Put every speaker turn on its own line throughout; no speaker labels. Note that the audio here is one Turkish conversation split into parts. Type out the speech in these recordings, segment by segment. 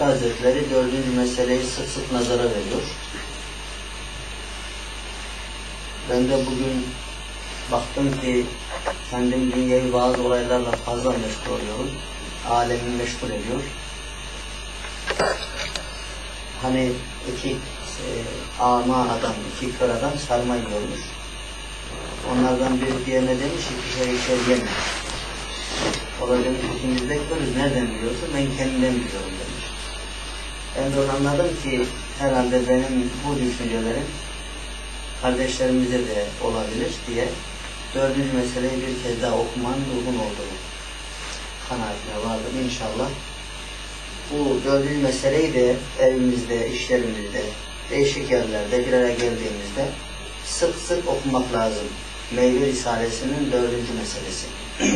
Müftü Hazretleri 4. meseleyi sık sık nazara veriyor. Ben de bugün baktım ki kendim dünyevi bazı olaylarla fazla meşgul oluyorum. Alemi meşgul ediyor. Hani iki ama adam, iki kör adam sarma yiyormuş. Onlardan biri diğerine demiş ki bir şey yeme. O da demiş ikimiz bekliyoruz. Nereden biliyorsun? Ben kendimden biliyorum demiş. Ben de anladım ki herhalde benim bu düşüncelerim kardeşlerimize de olabilir diye 4. meseleyi bir kez daha okumanın uygun olduğunu kanaatine vardım inşallah. Bu 4. meseleyi de evimizde, işlerimizde, değişik yerlerde bir araya geldiğimizde sık sık okumak lazım. Meyve Risalesi'nin 4. meselesi.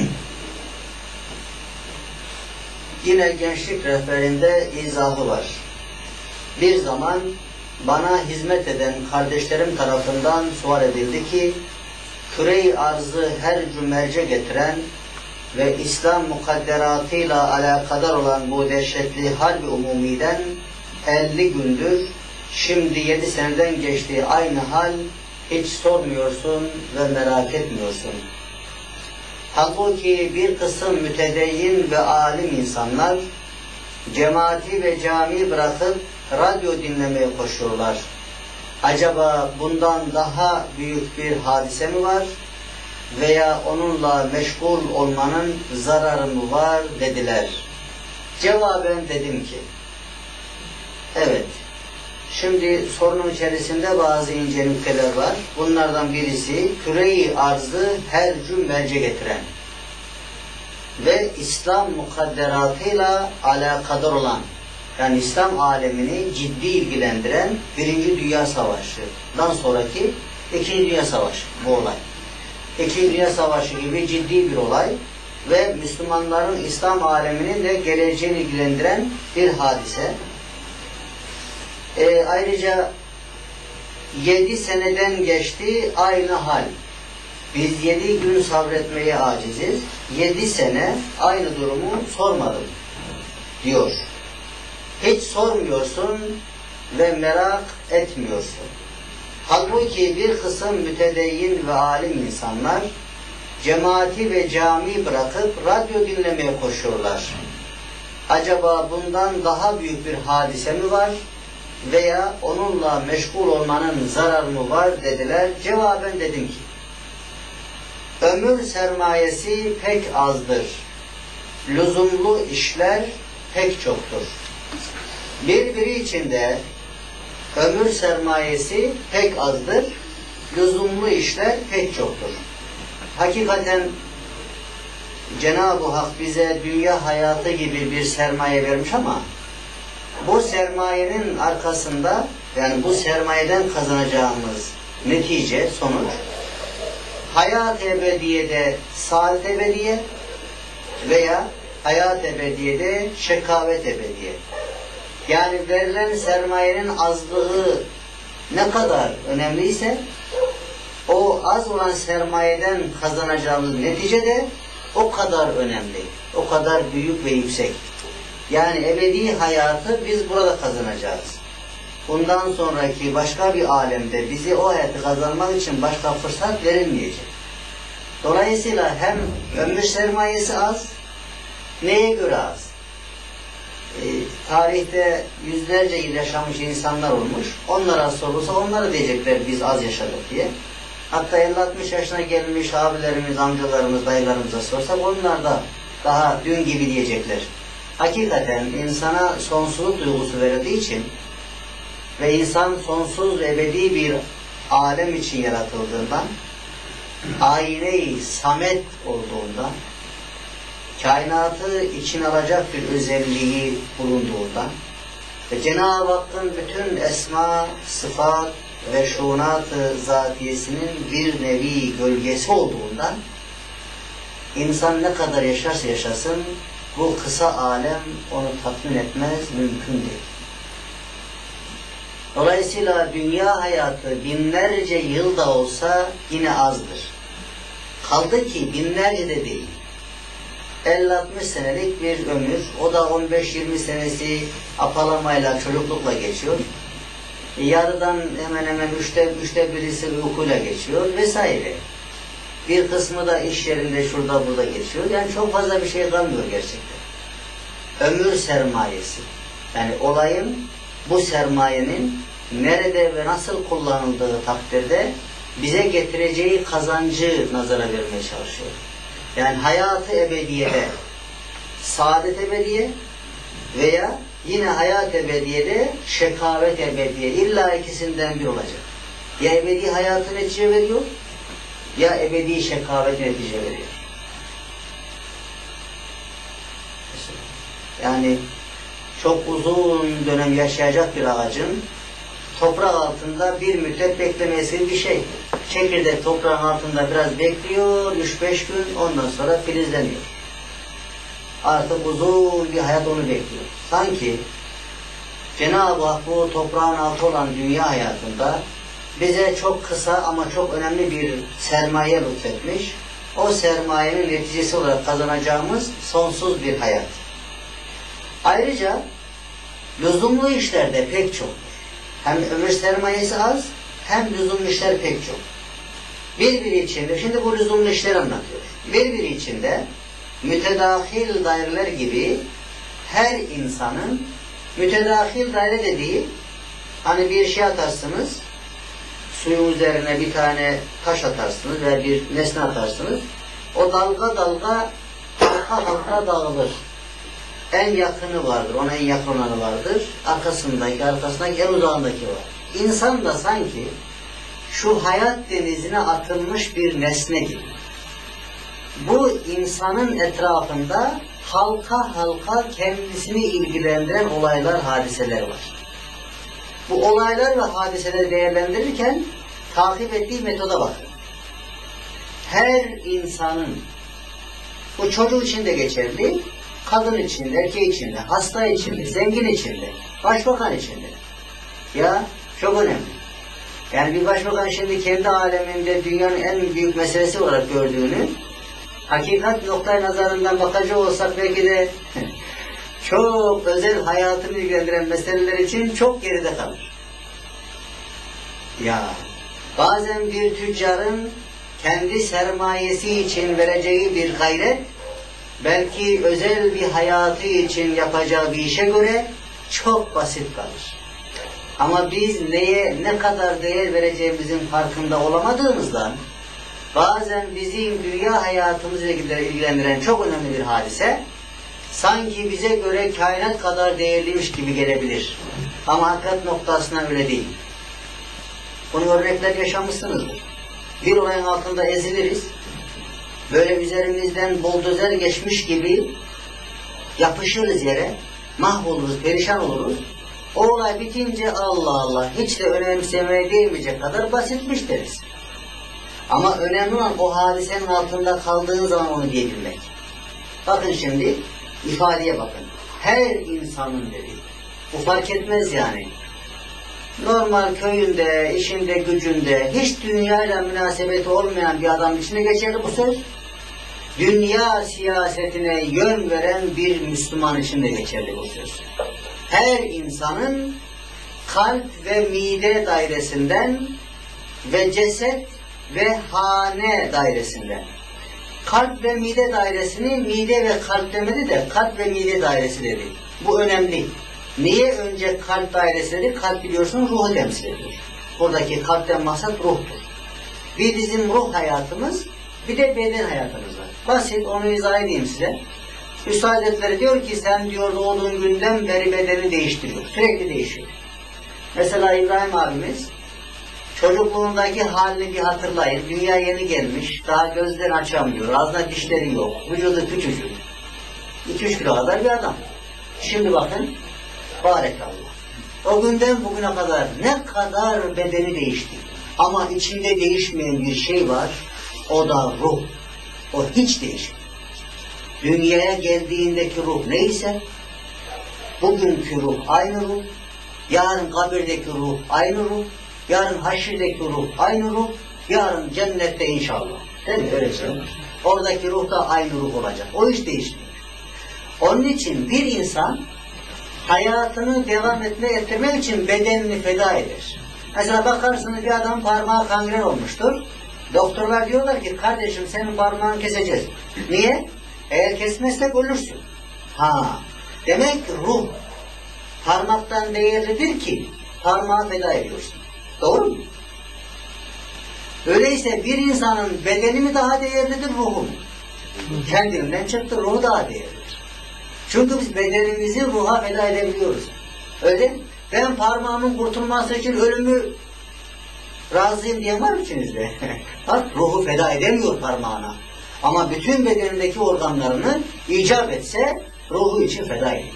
Yine gençlik rehberinde izahı var. Bir zaman bana hizmet eden kardeşlerim tarafından sual edildi ki küre-i arzı her cümerce getiren ve İslam mukadderatıyla alakadar olan bu dehşetli harbi umumiden 50 gündür, şimdi 7 seneden geçtiği aynı hal, hiç sormuyorsun ve merak etmiyorsun. Halbuki bir kısım mütedeyyin ve alim insanlar cemaati ve cami bırakıp radyo dinlemeye koşuyorlar. Acaba bundan daha büyük bir hadise mi var veya onunla meşgul olmanın zararı mı var dediler. Cevaben dedim ki evet. Şimdi sorunun içerisinde bazı ince nükteler var. Bunlardan birisi küre-i arzı her cümerce getiren ve İslam mukadderatıyla alakadar olan, yani İslam alemini ciddi ilgilendiren 1. Dünya Savaşı'dan sonraki 2. Dünya Savaşı bu olay. 2. Dünya Savaşı gibi ciddi bir olay ve Müslümanların İslam aleminin de geleceğini ilgilendiren bir hadise. Ayrıca 7 seneden geçti aynı hal. Biz 7 gün sabretmeye aciziz. 7 sene aynı durumu sormadım diyor. Hiç sormuyorsun ve merak etmiyorsun. Halbuki bir kısım mütedeyyin ve alim insanlar cemaati ve cami bırakıp radyo dinlemeye koşuyorlar. Acaba bundan daha büyük bir hadise mi var veya onunla meşgul olmanın zararı mı var dediler. Cevaben dedim ki ömür sermayesi pek azdır. Lüzumlu işler pek çoktur. Birbiri içinde ömür sermayesi pek azdır. Lüzumlu işler pek çoktur. Hakikaten Cenab-ı Hak bize dünya hayatı gibi bir sermaye vermiş ama bu sermayenin arkasında, yani bu sermayeden kazanacağımız netice, sonuç hayat ebediyede saadet ebediye veya hayat ebediyede şekavet ebediye. Yani verilen sermayenin azlığı ne kadar önemliyse o az olan sermayeden kazanacağımız netice de o kadar önemli, o kadar büyük ve yüksek. Yani ebedi hayatı biz burada kazanacağız. Bundan sonraki başka bir alemde bize o hayatı kazanmak için başka fırsat verilmeyecek. Dolayısıyla hem ömür sermayesi az, neye göre az? Tarihte yüzlerce yıl yaşamış insanlar olmuş. Onlara sorulsa onlara diyecekler biz az yaşadık diye. Hatta 50-60 yaşına gelmiş abilerimiz, amcalarımız, dayılarımıza sorsak onlar da daha dün gibi diyecekler. Hakikaten insana sonsuzluk duygusu verildiği için ve insan sonsuz ve ebedi bir alem için yaratıldığından, ayine-i samet olduğundan, kainatı içine alacak bir özelliği bulunduğundan ve Cenab-ı Hakk'ın bütün esma, sıfat ve şunat-ı zatiyesinin bir nevi gölgesi olduğundan insan ne kadar yaşarsa yaşasın bu kısa alem onu tatmin etmez, mümkün değil. Dolayısıyla dünya hayatı binlerce yıl da olsa yine azdır. Kaldı ki binlerce de değil. 50-60 senelik bir ömür. O da 15-20 senesi apalamayla, çocuklukla geçiyor. Yarıdan hemen hemen üçte birisi uykuyla geçiyor vesaire. Bir kısmı da iş yerinde şurada burada geçiyor. Yani çok fazla bir şey kalmıyor gerçekten. Ömür sermayesi. Yani olayın, bu sermayenin nerede ve nasıl kullanıldığı takdirde bize getireceği kazancı nazara vermeye çalışıyor. Yani hayatı ebediyede, saadet ebediye veya yine hayat ebediyede şekavet ebediye. İlla ikisinden bir olacak. Ya ebedi hayatı netice veriyor, ya ebedi şekavet netice veriyor. Yani çok uzun dönem yaşayacak bir ağacın toprak altında bir müddet beklemesi bir şey. Çekirdek toprağın altında biraz bekliyor, 3-5 gün, ondan sonra filizleniyor. Artık uzun bir hayat onu bekliyor. Sanki Cenab-ı Hak bu toprağın altı olan dünya hayatında bize çok kısa ama çok önemli bir sermaye lütfetmiş. O sermayenin neticesi olarak kazanacağımız sonsuz bir hayat. Ayrıca lüzumlu işlerde pek çoktur. Hem ömür sermayesi az, hem lüzumlu işler pek çok. Birbiri içinde, şimdi bu lüzumlu işleri anlatıyor. Birbiri içinde mütedahil daireler gibi her insanın, mütedahil daire dediği, hani bir şey atarsınız, suyun üzerine bir tane taş atarsınız veya bir nesne atarsınız, o dalga dalga, halka dağılır. En yakını vardır, ona en yakın olanı vardır, arkasındaki en uzağındaki var. İnsan da sanki şu hayat denizine atılmış bir nesne gibi. Bu insanın etrafında halka halka kendisini ilgilendiren olaylar, hadiseler var. Bu olaylar ve hadiseleri değerlendirirken takip ettiği metoda bakın. Her insanın, bu çocuk için de geçerli, kadın için de, erkek için de, hasta için de, zengin için de, başbakan için de. Ya çok önemli. Yani bir başbakan şimdi kendi aleminde dünyanın en büyük meselesi olarak gördüğünü, hakikat noktayı nazarından bakacak olsak belki de çok özel hayatını ilgilendiren meseleler için çok geride kalır. Ya bazen bir tüccarın kendi sermayesi için vereceği bir gayret, belki özel bir hayatı için yapacağı bir işe göre çok basit kalır. Ama biz neye ne kadar değer vereceğimizin farkında olamadığımızdan bazen bizim dünya hayatımızla ilgilendiren çok önemli bir hadise sanki bize göre kainat kadar değerliymiş gibi gelebilir. Ama hakikat noktasına öyle değil. Bunu örnekler yaşamışsınızdır. Bir olayın altında eziliriz. Böyle üzerimizden buldozer geçmiş gibi yapışırız yere, mahvoluruz, perişan oluruz. O olay bitince Allah Allah hiç de önemsemeye değmeyecek kadar basitmiş deriz. Ama önemli olan o hadisenin altında kaldığın zaman onu diyebilmek. Bakın şimdi ifadeye bakın. Her insanın dedi. Bu fark etmez yani. Normal köyünde, işinde, gücünde hiç dünyayla münasebeti olmayan bir adam içine geçerli bu söz. Dünya siyasetine yön veren bir Müslüman için de geçerli bu söz. Her insanın kalp ve mide dairesinden ve ceset ve hane dairesinden. Kalp ve mide dairesini mide ve kalp demedi de kalp ve mide dairesi dedi. Bu önemli. Niye önce kalp dairesi dedi? Kalp biliyorsun ruhu temsil ediyor. Buradaki kalpten maksat ruhtur. Bir bizim ruh hayatımız, bir de beden hayatımız var. Basit, onu izah edeyim size. Üstad Hazretleri diyor ki sen diyor doğduğun günden beri bedeni değiştiriyor. Sürekli değişiyor. Mesela İbrahim abimiz çocukluğundaki halini bir hatırlayın. Dünya yeni gelmiş. Daha gözlerini açamıyor. Ağzına dişleri yok. Vücudu küçücük. 2-3 kilo kadar bir adam. Şimdi bakın. Barakallah. O günden bugüne kadar ne kadar bedeni değişti. Ama içinde değişmeyen bir şey var. O da ruh. O hiç değişmiyor. Dünyaya geldiğindeki ruh neyse, bugünkü ruh aynı ruh, yarın kabirdeki ruh aynı ruh, yarın haşirdeki ruh aynı ruh, yarın cennette inşallah. Değil mi? Öyle şey. Oradaki ruh da aynı ruh olacak. O hiç değişmiyor. Onun için bir insan hayatını devam ettirmek için bedenini feda eder. Mesela bakarsınız bir adam parmağı kangren olmuştur. Doktorlar diyorlar ki kardeşim senin parmağını keseceğiz. Niye? Eğer kesmezsek ölürsün. Demek ruh parmaktan değerlidir ki parmağı feda ediyorsun. Doğru mu? Öyleyse bir insanın bedeni mi daha değerlidir, ruhu mu? Kendinden çıktı, ruhu daha değerlidir. Çünkü biz bedenimizi ruha feda edebiliyoruz. Öyle mi? Ben parmağımın kurtulması için ölümü razıyım diye var mı içinizde? Bak, ruhu feda edemiyor parmağına. Ama bütün bedenindeki organlarını icap etse ruhu için feda ediyor.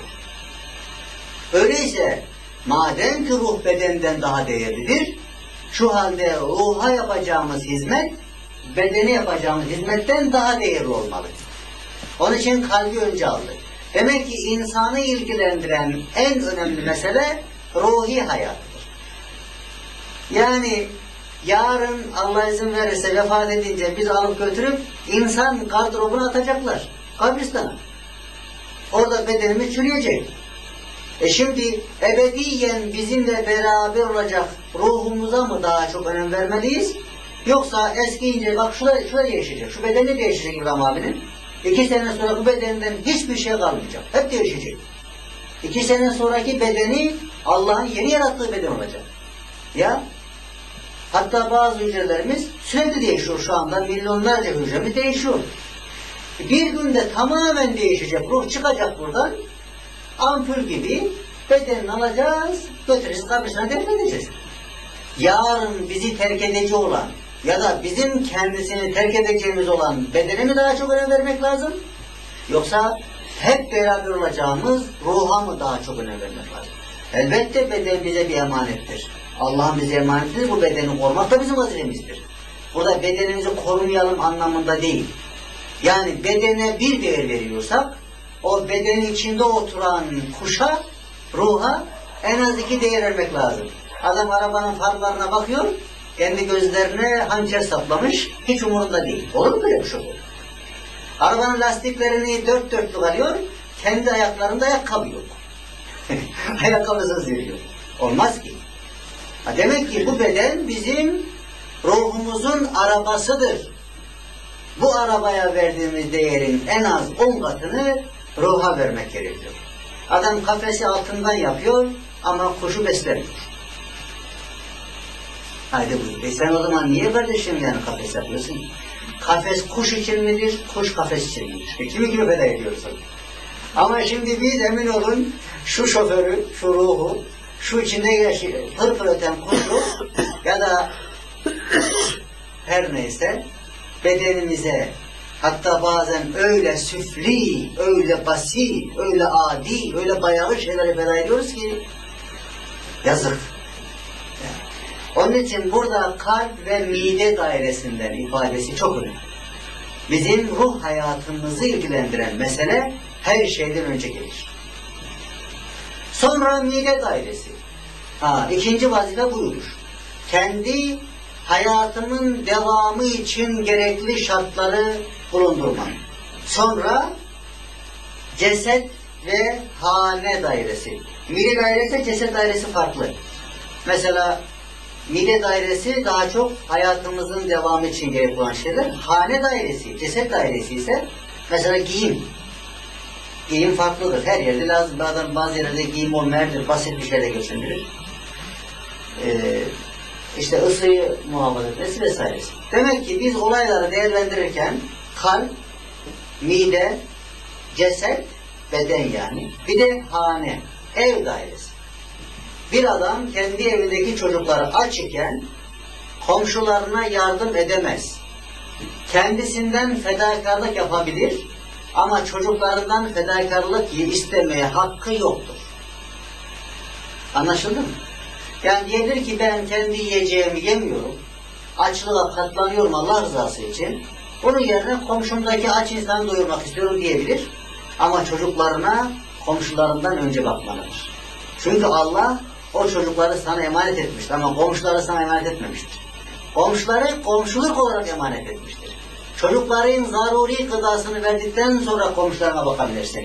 Öyleyse madem ki ruh bedenden daha değerlidir, şu halde ruha yapacağımız hizmet bedene yapacağımız hizmetten daha değerli olmalı. Onun için kalbi önce aldık. Demek ki insanı ilgilendiren en önemli mesele ruhi hayattır. Yani yarın Allah izin verirse vefat edince biz alıp götürüp insan gardırobuna atacaklar. Kabristana. Orada bedenimiz çürüyecek. Şimdi ebediyen bizimle beraber olacak ruhumuza mı daha çok önem vermeliyiz? Yoksa eskiyince bak şurada değişecek. Şu bedeni değişecek İbrahim abinin. 2 sene sonra bu bedenden hiçbir şey kalmayacak. Hep değişecek. 2 sene sonraki bedeni Allah'ın yeni yarattığı beden olacak. Ya hatta bazı hücrelerimiz sürekli değişiyor şu anda. Milyonlarca hücremiz değişiyor. Bir günde tamamen değişecek. Ruh çıkacak buradan. Ampul gibi bedenini alacağız, götüreceğiz, kabristana defnedeceğiz. Yarın bizi terk edici olan ya da bizim kendisini terk edeceğimiz olan bedene mi daha çok önem vermek lazım? Yoksa hep beraber olacağımız ruha mı daha çok önem vermek lazım? Elbette beden bize bir emanettir. Allah'ın bize emanetidir, bu bedeni korumak da bizim vazifemizdir. Burada bedenimizi korumayalım anlamında değil. Yani bedene bir değer veriyorsak, o bedenin içinde oturan kuşa, ruha en az 2 değer vermek lazım. Adam arabanın farlarına bakıyor, kendi gözlerine hançer saplamış, hiç umurunda değil. Olur mu böyle bir şey? Arabanın lastiklerini dört dörtlük alıyor, kendi ayaklarında ayakkabı yok. Ayakkabısız yürüyor. Olmaz ki. Demek ki bu beden bizim ruhumuzun arabasıdır. Bu arabaya verdiğimiz değerin en az 10 katını ruha vermek gerekiyor. Adam kafesi altından yapıyor ama kuşu beslemiyor. Haydi buyur. Sen o zaman niye kardeşim yani kafes yapıyorsun? Kafes kuş için midir? Kuş kafes için midir? Kimi gibi feda ediyorsun? Ama şimdi biz emin olun şu şoförü, şu ruhu, şu içinde pırpır öten kuşu ya da her neyse bedenimize hatta bazen öyle süfli, öyle basit, öyle adi, öyle bayağı şeyleri feda ediyoruz ki yazık. Onun için burada kalp ve mide dairesinden ifadesi çok önemli. Bizim ruh hayatımızı ilgilendiren mesele her şeyden önce gelir. Sonra mide dairesi. İkinci vazife buymuş. Kendi hayatımın devamı için gerekli şartları bulundurmak. Sonra ceset ve hane dairesi. Mide dairesi, ceset dairesi farklı. Mesela mide dairesi daha çok hayatımızın devamı için gerekli olan şeyler. Hane dairesi, ceset dairesi ise mesela giyim. Giyim farklıdır. Her yerde lazım. Bazı yerlerde giyim olmayabilir. Basit bir şeyle geçinilir. İşte ısıyı muhafaza etmesi vesairesi. Demek ki biz olayları değerlendirirken kalp, mide, ceset, beden yani. Bir de hane, ev dairesi. Bir adam kendi evindeki çocukları aç iken komşularına yardım edemez. Kendisinden fedakarlık yapabilir ama çocuklarından fedakarlık istemeye hakkı yoktur. Anlaşıldı mı? Yani diyebilir ki ben kendi yiyeceğimi yemiyorum, açlığa katlanıyorum Allah rızası için, bunun yerine komşumdaki aç insanı doyurmak istiyorum diyebilir. Ama çocuklarına komşularından önce bakmalıdır. Çünkü Allah o çocukları sana emanet etmiştir ama komşuları sana emanet etmemiştir. Komşuları komşuluk olarak emanet etmiştir. Çocukların zaruri gıdasını verdikten sonra komşularına bakabilirsin.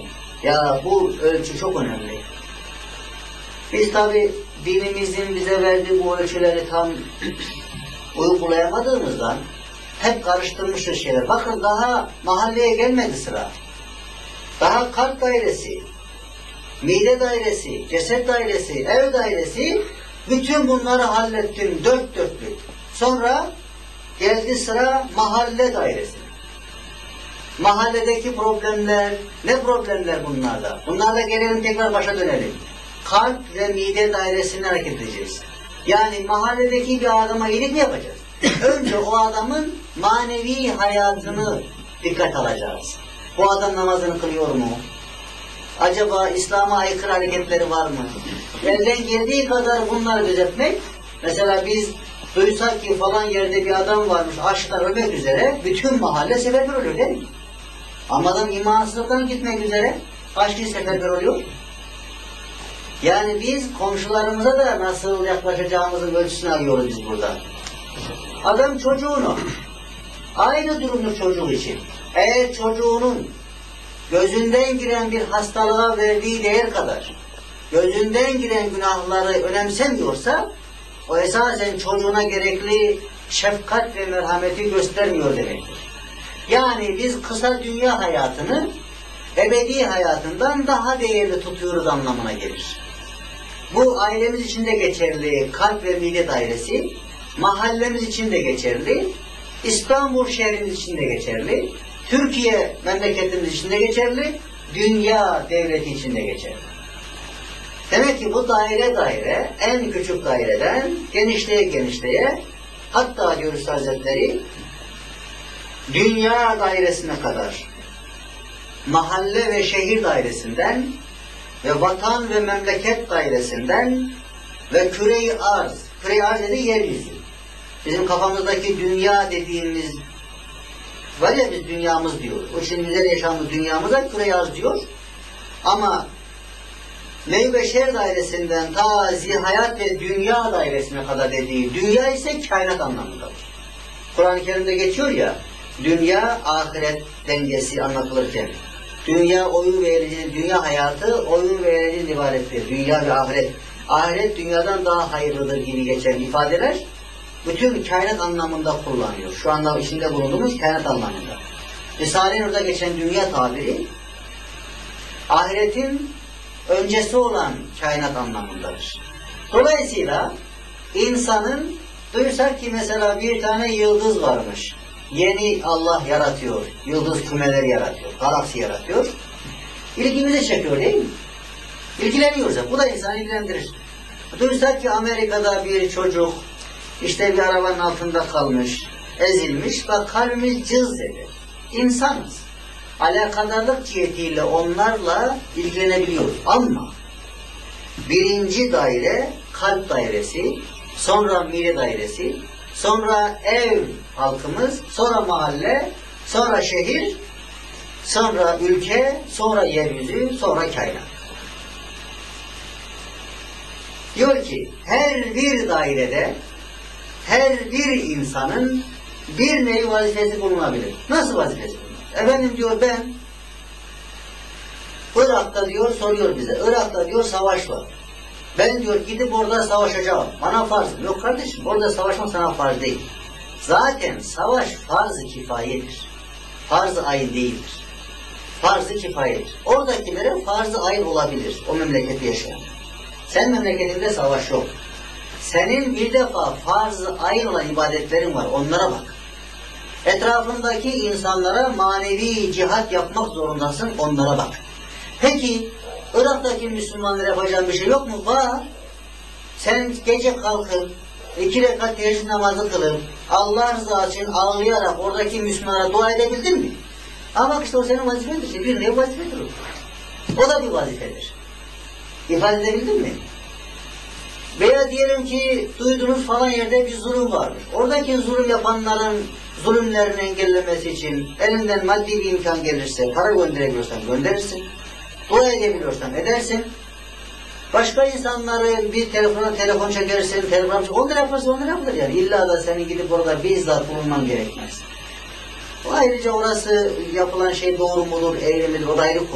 Ya bu ölçü çok önemli. Biz tabi dinimizin bize verdiği bu ölçüleri tam uygulayamadığımızdan hep karıştırmışız şeyler. Bakın daha mahalleye gelmedi sıra. Daha kalp dairesi, mide dairesi, ceset dairesi, ev dairesi, bütün bunları hallettim dört dörtlük. Sonra geldi sıra mahalle dairesi. Mahalledeki problemler, ne problemler bunlarda? Bunlarla gelelim tekrar başa dönelim. Kalp ve mide dairesine hareket edeceğiz. Yani mahalledeki bir adama iyilik mi yapacağız? Önce o adamın manevi hayatını dikkat alacağız. Bu adam namazını kılıyor mu? Acaba İslam'a aykırı hareketleri var mı? Elden geldiği kadar bunları gözetmek. Mesela biz duysak ki falan yerde bir adam varmış açlıktan ölmek üzere, bütün mahalle seferber oluyor değil mi? Ama adam imansızlıktan gitmek üzere kaç kişi seferber oluyor? Yani biz komşularımıza da nasıl yaklaşacağımızın ölçüsünü alıyoruz biz burada. Adam çocuğunu, aynı durumdur çocuğu için. Eğer çocuğunun gözünden giren bir hastalığa verdiği değer kadar, gözünden giren günahları önemsemiyorsa, o esasen çocuğuna gerekli şefkat ve merhameti göstermiyor demektir. Yani biz kısa dünya hayatını ebedi hayatından daha değerli tutuyoruz anlamına gelir. Bu ailemiz için de geçerli, kalp ve mide dairesi, mahallemiz için de geçerli, İstanbul şehrimiz için de geçerli, Türkiye memleketimiz için de geçerli, dünya devleti için de geçerli. Demek ki bu daire en küçük daireden genişleye hatta diyoruz Hazretleri dünya dairesine kadar mahalle ve şehir dairesinden ve vatan ve memleket dairesinden ve küre-i arz dediği yeryüzü. Bizim kafamızdaki dünya dediğimiz var ya, biz dünyamız diyoruz. O şimdi güzel yaşamlı dünyamıza küre-i arz diyor. Ama Meyveşer dairesinden ta zihayat ve dünya dairesine kadar dediği dünya ise kainat anlamındadır. Kur'an-ı Kerim'de geçiyor ya, dünya ahiret dengesi anlatılırken, dünya oyun ve eğlenceli, dünya hayatı oyun ve eğlenceli ibarettir. Dünya ve ahiret. Ahiret dünyadan daha hayırlıdır gibi geçen ifadeler bütün kainat anlamında kullanıyor. Şu anda içinde bulunduğumuz kainat anlamında. Risale-i Nur'da geçen dünya tabiri ahiretin öncesi olan kainat anlamındadır. Dolayısıyla insanın duysak ki mesela bir tane yıldız varmış. Yeni Allah yaratıyor. Yıldız kümeleri yaratıyor. Galaksi yaratıyor. İlgimizi çekiyor değil mi? İlgileniyoruz. Bu da insanı ilgilendirir. Duysak ki Amerika'da bir çocuk işte bir arabanın altında kalmış, ezilmiş. Bak kalbimiz cız eder. İnsanız. Alakadarlık cihetiyle onlarla ilgilenebiliyoruz. Ama birinci daire kalp dairesi, sonra mide dairesi, sonra ev halkımız, sonra mahalle, sonra şehir, sonra ülke, sonra yeryüzü, sonra kainat. Diyor ki her bir dairede her bir insanın bir nevi vazifesi bulunabilir. Nasıl vazifesi bulunabilir? Efendim diyor ben Irak'ta diyor soruyor bize. Irak'ta diyor savaş var. Ben diyor gidip orada savaşacağım. Bana farz. Yok kardeşim orada savaşmak sana farz değil. Zaten savaş farz-ı kifayedir. Farz-ı ayn değildir. Farz-ı kifayedir. Oradakilere farz-ı ayn olabilir. O memlekette yaşayan. Sen memleketinde savaş yok. Senin bir defa farz-ı ayn olan ibadetlerin var. Onlara bak. Etrafındaki insanlara manevi cihat yapmak zorundasın. Onlara bak. Peki Irak'taki Müslümanlara yapacağın bir şey yok mu? Var. Sen gece kalkıp 2 rekat teheccüd namazı kılıp Allah rızası için ağlayarak oradaki Müslümanlara dua edebildin mi? Ama işte o senin vazifedir. İşte bir nevi vazifedir o. O da bir vazifedir. İfade edebildin mi? Veya diyelim ki duyduğunuz falan yerde bir zulüm varmış. Oradaki zulüm yapanların zulümlerini engellemesi için elinden maddi bir imkan gelirse, para gönderebiliyorsan gönderirsin. Dua edebiliyorsan edersin. Başka insanları bir telefon çekersin, onları yaparsın, onları yapılır yani. İlla da senin gidip orada bizzat bulunman gerekmez. Ayrıca orası yapılan şey doğru mudur, eğri midir, o da ayrı konu.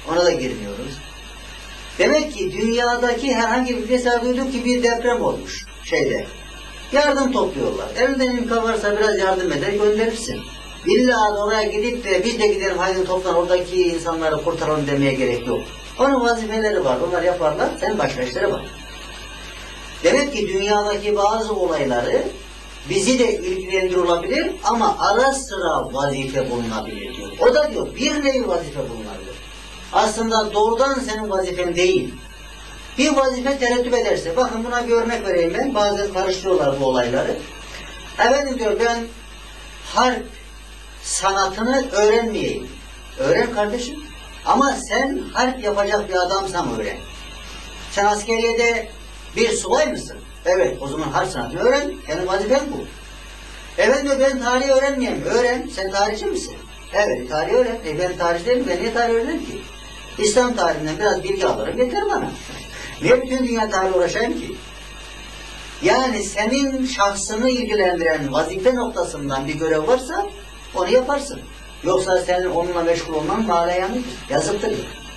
Ona da girmiyoruz. Demek ki dünyadaki herhangi bir mesela duyduk ki bir deprem olmuş şeyde. Yardım topluyorlar. Elinden imkan varsa biraz yardım eder gönderirsin. İlla oraya gidip de biz de gidelim haydi toplan oradaki insanları kurtaralım demeye gerek yok. Onun vazifeleri var. Onlar yaparlar. Sen başka işlere bak. Demek ki dünyadaki bazı olayları bizi de ilgilendiriyor olabilir ama ara sıra vazife bulunabilir diyor. O da diyor bir nevi vazife bulunabilir. Aslında doğrudan senin vazifen değil. Bir vazife tereddüt ederse, bakın buna bir örnek vereyim ben. Bazen karıştırıyorlar bu olayları. Efendim diyor ben harp sanatını öğrenmeyeyim. Öğren kardeşim. Ama sen harp yapacak bir adamsan öğren. Sen askeriyede bir subay mısın? Evet, o zaman harp sanatını öğren. Senin vazifen bu. Efendim ben tarihi öğrenmeyeyim. Öğren. Sen tarihçi misin? Evet, tarihi öğren. Ben tarihçi değilim. Ben niye tarih öğreneyim ki? İslam tarihinden biraz bilgi alırım. Yeter bana. Niye bütün dünya tarihi uğraşayım ki? Yani senin şahsını ilgilendiren vazife noktasından bir görev varsa onu yaparsın. Yoksa senin onunla meşgul olman mağlayanlıdır. Yazıktır.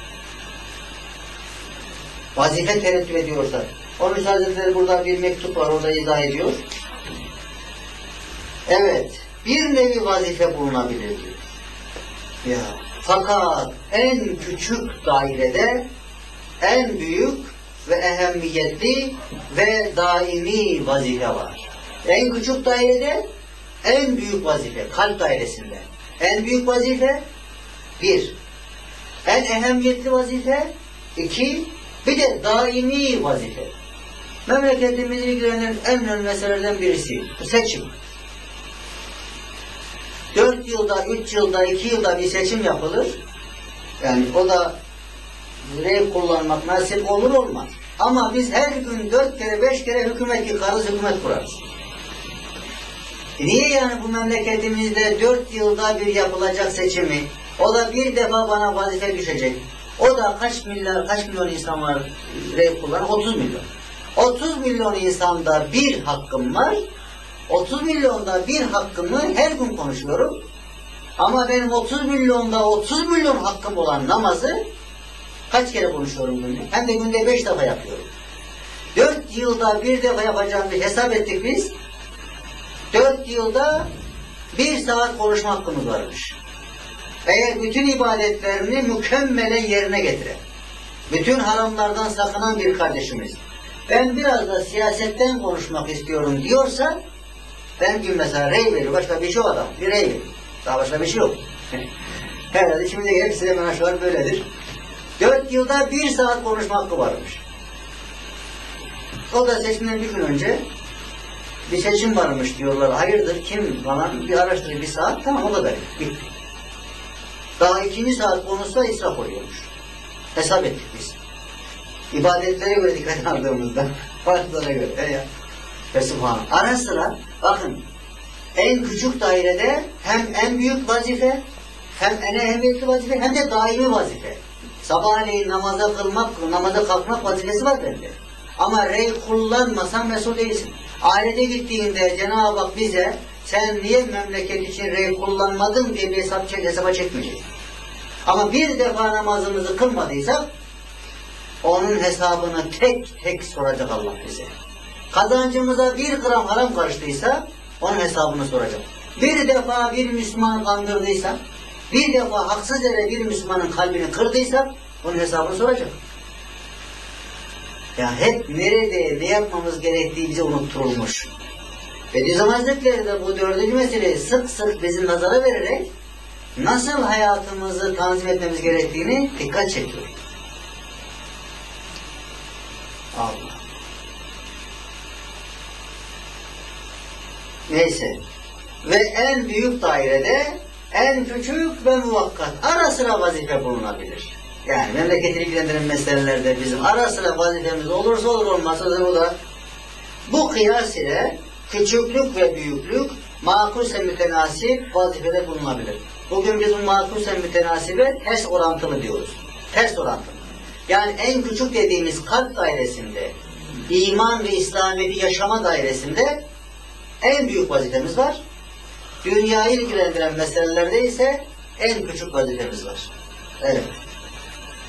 Vazife tereddüt ediyorsa. Onun Hazretleri burada bir mektup var. Orada izah ediyor. Evet. Bir nevi vazife bulunabilir diyor. Ya. Fakat en küçük dairede en büyük ve ehemmiyetli ve daimi vazife var. En küçük dairede en büyük vazife, kalp dairesinde. En büyük vazife, bir. En ehemmiyetli vazife, iki. Bir de daimi vazife. Memleketimizi ilgilendiren en önemli meselelerden birisi, seçim. 4 yılda, 3 yılda, 2 yılda bir seçim yapılır. Yani o da rey kullanmak nasip olur olmaz. Ama biz her gün 4 kere, 5 kere hükümet yıkarız, hükümet kurarız. Niye yani bu memleketimizde 4 yılda bir yapılacak seçimi, o da bir defa bana vazife düşecek. O da kaç milyon insan var rey kullanır? 30 milyon. 30 milyon insanda bir hakkım var. 30 milyonda bir hakkımı her gün konuşuyorum. Ama benim 30 milyonda 30 milyon hakkım olan namazı kaç kere konuşuyorum günde? Hem de günde 5 defa yapıyorum. 4 yılda bir defa yapacağım bir hesap ettik biz. 4 yılda 1 saat konuşma hakkımız varmış. Eğer bütün ibadetlerini mükemmelen yerine getiren, bütün haramlardan sakınan bir kardeşimiz, ben biraz da siyasetten konuşmak istiyorum diyorsa, ben gün mesela rey veriyor, başka bir şey o adam, bir rey veriyor. Daha başka bir şey yok. Herhalde şimdi hepsi hemen aşağı böyledir. 4 yılda 1 saat konuşma hakkı varmış. O da seçimden bir gün önce bir seçim varmış diyorlar. Hayırdır, kim falan bir araştırıyor 1 saat, tamam o da böyle. Bitti. Daha 2. saat konuşsa israf oluyormuş. Hesap ettik biz. İbadetlere göre dikkat aldığımızda, farklara göre. Ve subhanallah. Ara sıra bakın en küçük dairede hem en büyük vazife, hem en ehemmiyetli vazife, hem de daimi vazife. Sabahleyin namaza kalkmak vazifesi var bende. Ama rey kullanmasan mesul değilsin. Ahirete gittiğinde Cenab-ı Hak bize sen niye memleket için rey kullanmadın diye bir hesaba çekmeyecek. Ama bir defa namazımızı kılmadıysak onun hesabını tek tek soracak Allah bize. Kazancımıza 1 gram haram karıştıysa onun hesabını soracak. Bir defa bir Müslüman kandırdıysa, bir defa haksız yere bir Müslümanın kalbini kırdıysa onun hesabını soracak. Ya hep nerede ne yapmamız gerektiği bize unutturulmuş. Bediüzzaman Hazretleri de bu 4. meseleyi sık sık bizim nazara vererek nasıl hayatımızı tanzim etmemiz gerektiğini dikkat çekiyor. Allah. Neyse. Ve en büyük dairede en küçük ve muvakkat ara sıra vazife bulunabilir. Yani memleketi ilgilendiren meselelerde bizim ara sıra vazifemiz olursa olur olmazsa da o da bu kıyas ile küçüklük ve büyüklük makulse mütenasip vazifede bulunabilir. Bugün biz bu makulse mütenasibe ters orantılı diyoruz. Ters orantılı. Yani en küçük dediğimiz kalp dairesinde, iman ve İslamiyet'i yaşama dairesinde en büyük vazifemiz var. Dünyayı ilgilendiren meselelerde ise en küçük vazifemiz var. Evet.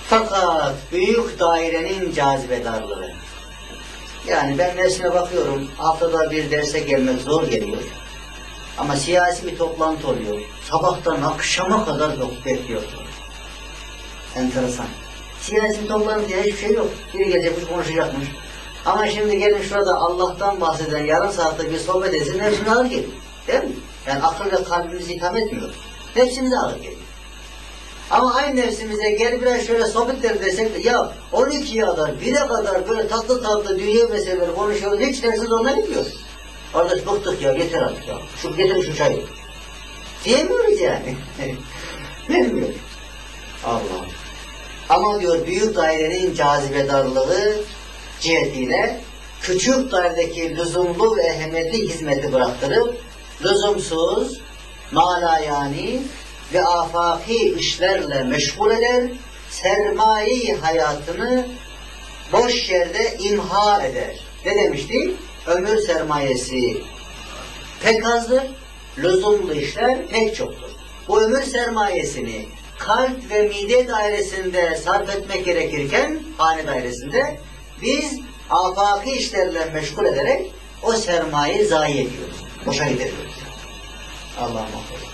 Fakat büyük dairenin cazibedarlığı. Yani ben nefsime bakıyorum, haftada bir derse gelmek zor geliyor. Ama siyasi bir toplantı oluyor. Sabahtan akşama kadar bekliyor. Enteresan. Siyasi bir toplantı diye hiçbir şey yok. Biri gelecekmiş, konuşacakmış. Ama şimdi gelin şurada Allah'tan bahseden yarım saatte bir sohbet etsin, nefsimize ağır geliyor. Değil mi? Yani akıl ve kalbimizi itham etmiyor. Nefsimize ağır geliyor. Ama aynı nefsimize gel biraz şöyle sohbet edelim desek de ya 12'ye kadar, 1'e kadar böyle tatlı tatlı dünya meseleleri konuşuyoruz. Hiç dersiz onunla gidiyoruz. Arkadaş bıktık ya, yeter artık ya. Getirin şu çayı. Diyemiyoruz yani. Diyemiyoruz. Allah. Ama diyor büyük dairenin cazibedarlığı cihetiyle küçük dairedeki lüzumlu ve ehemmiyetli hizmeti bıraktırıp lüzumsuz, malayani ve afaki işlerle meşgul eder, sermaye hayatını boş yerde imha eder. Ne demiştik? Ömür sermayesi pek azdır, lüzumlu işler pek çoktur. Bu ömür sermayesini kalp ve mide dairesinde sarf etmek gerekirken, hane dairesinde, biz afaki işlerle meşgul ederek o sermayeyi zayi ediyoruz. Boşa gideriyoruz. Allah'a emanet.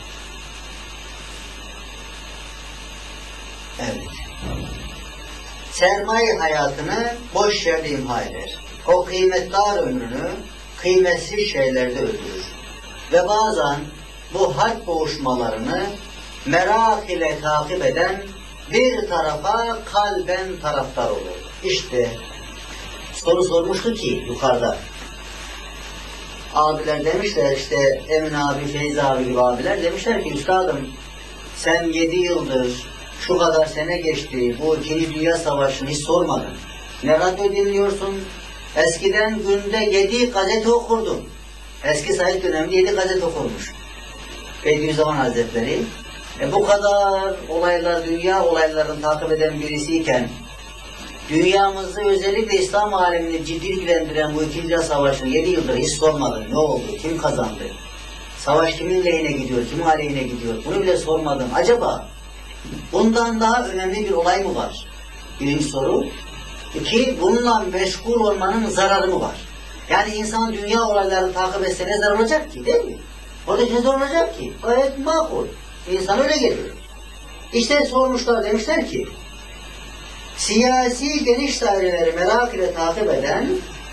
Evet. Sermaye hayatını boş yerde imha eder. O kıymetdar ömrünü kıymetsiz şeylerde öldürür. Ve bazen bu harp boğuşmalarını merak ile takip eden bir tarafa kalben taraftar olur. İşte soru sormuştu ki yukarıda. Abiler demişler işte Emin abi, Feyzi abi gibi abiler demişler ki üstadım sen 7 yıldır şu kadar sene geçti bu 2. Dünya Savaşı'nı hiç sormadın. Ne radyo dinliyorsun? Eskiden günde 7 gazete okurdun. Eski Said döneminde 7 gazete okurmuş. Bediüzzaman Hazretleri. Bu kadar olaylar, dünya olaylarını takip eden birisiyken dünyamızı özellikle İslam alemini ciddi ilgilendiren bu 2. Dünya Savaşı'nı 7 yıldır hiç sormadın. Ne oldu? Kim kazandı? Savaş kimin lehine gidiyor? Kimin aleyhine gidiyor? Bunu bile sormadın. Acaba bundan daha önemli bir olay mı var? Birinci soru. 2. Bununla meşgul olmanın zararı mı var? Yani insan dünya olaylarını takip etse ne zarar olacak ki? Değil mi? Orada ne zarar olacak ki? Gayet makul. İnsan öyle geliyor. İşte sormuşlar demişler ki siyasi geniş daireleri merak ile takip eden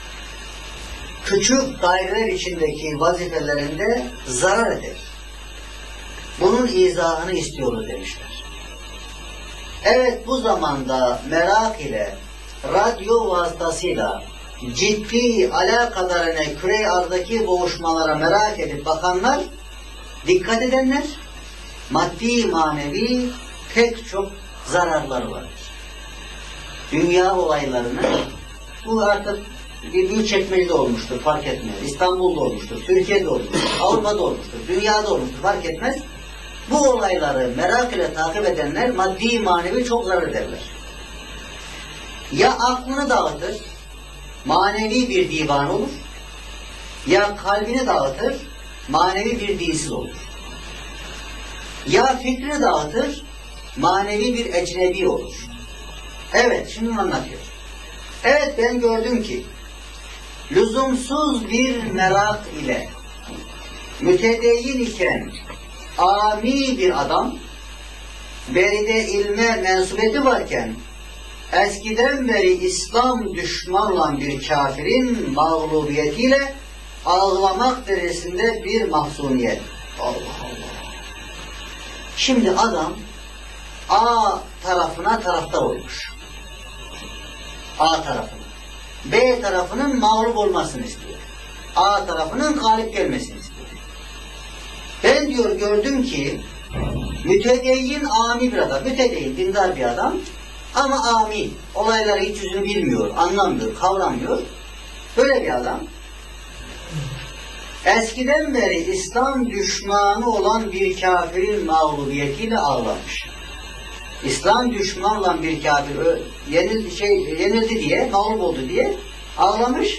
küçük daireler içindeki vazifelerinde zarar eder. Bunun izahını istiyoruz demişler. Evet bu zamanda merak ile radyo vasıtasıyla ciddi alakadarına küre arzaki boğuşmalara merak edip bakanlar, dikkat edenler maddi manevi pek çok zararları vardır. Dünya olaylarını bu artık bir Büyükçekmece'de olmuştur, fark etmez. İstanbul'da olmuştur, Türkiye'de olmuştur, Avrupa'da olmuştur, dünyada olmuştur, fark etmez. Bu olayları merak ile takip edenler maddi manevi çok zarar ederler. Ya aklını dağıtır, manevi bir divan olur, ya kalbini dağıtır, manevi bir dinsiz olur. Ya fikrini dağıtır, manevi bir ecnebi olur. Evet, şimdi anlatıyor. Evet, ben gördüm ki lüzumsuz bir merak ile mütedeyyin iken ami bir adam, beride ilme mensubiyeti varken eskiden beri İslam düşmanla bir kafirin mağlubiyetiyle ağlamak derecesinde bir mahzuniyet. Allah Allah. Şimdi adam A tarafına taraftar olmuş. A tarafına. B tarafının mağlup olmasını istiyor. A tarafının galip gelmesini istiyor. Ben diyor gördüm ki mütedeyyin ami bir adam. Mütedeyyin, dindar bir adam. Ama ami. Olayları hiç yüzünü bilmiyor, anlamıyor, kavramıyor. Böyle bir adam. Eskiden beri İslam düşmanı olan bir kafirin mağlubiyetiyle ağlamış. İslam düşmanla bir kafir yenildi diye, mağlup oldu diye ağlamış.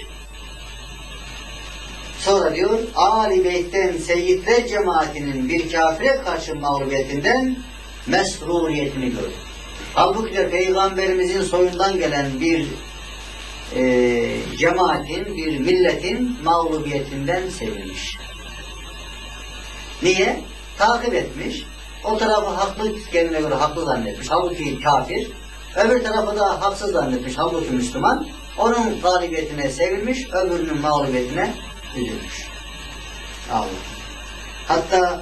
Sonra diyor, Ali Beyt'ten Seyyidler cemaatinin bir kafire karşı mağlubiyetinden mesruriyetini gördü. Halbuki de Peygamberimizin soyundan gelen bir cemaatin, bir milletin mağlubiyetinden sevinmiş. Niye? Takip etmiş. O tarafı haklı, kendine göre haklı zannetmiş. Halbuki kafir. Öbür tarafı da haksız zannetmiş. Halbuki Müslüman. Onun galibiyetine sevinmiş, öbürünün mağlubiyetine üzülmüş. Allah. Hatta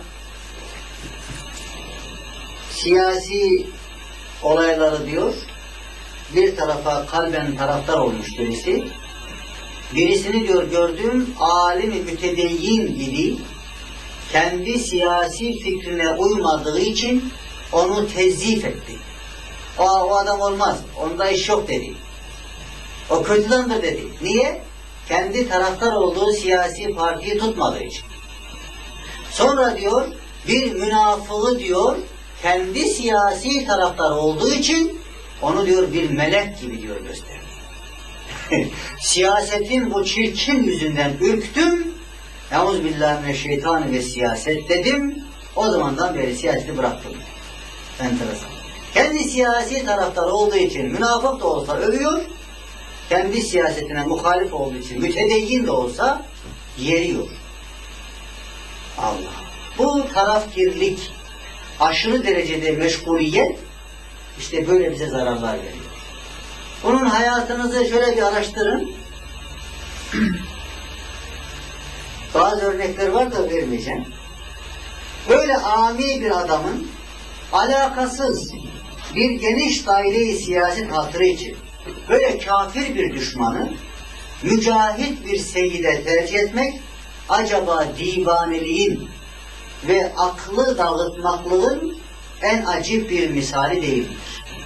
siyasi olayları diyor, bir tarafa kalben taraftar olmuş birisi. Birisini diyor gördüğüm alim-i mütedeyyin idi. Kendi siyasi fikrine uymadığı için onu tezyif etti. O adam olmaz, onda iş yok dedi. O kötüdendir dedi. Niye? Kendi taraftar olduğu siyasi partiyi tutmadığı için. Sonra diyor, bir münafığı diyor, kendi siyasi taraftar olduğu için onu diyor bir melek gibi diyor gösteriyor. Siyasetin bu çirkin yüzünden ürktüm. Euzubillahimineşşeytanirracim ve siyaset dedim. O zamandan beri siyaseti bıraktım. Enteresan. Kendi siyasi taraftar olduğu için münafık da olsa övüyor. Kendi siyasetine muhalif olduğu için mütedeyyin de olsa yeriyor. Allah. Bu tarafkirlik, aşırı derecede meşguliyet işte böyle bize zararlar veriyor. Bunun hayatınızı şöyle bir araştırın. Bazı örnekler var da vermeyeceğim. Böyle ami bir adamın alakasız bir geniş daire-i siyaset hatırı için böyle kafir bir düşmanı mücahit bir seyyide tercih etmek acaba divaneliğin ve aklı dağıtmaklığın en acip bir misali değildir.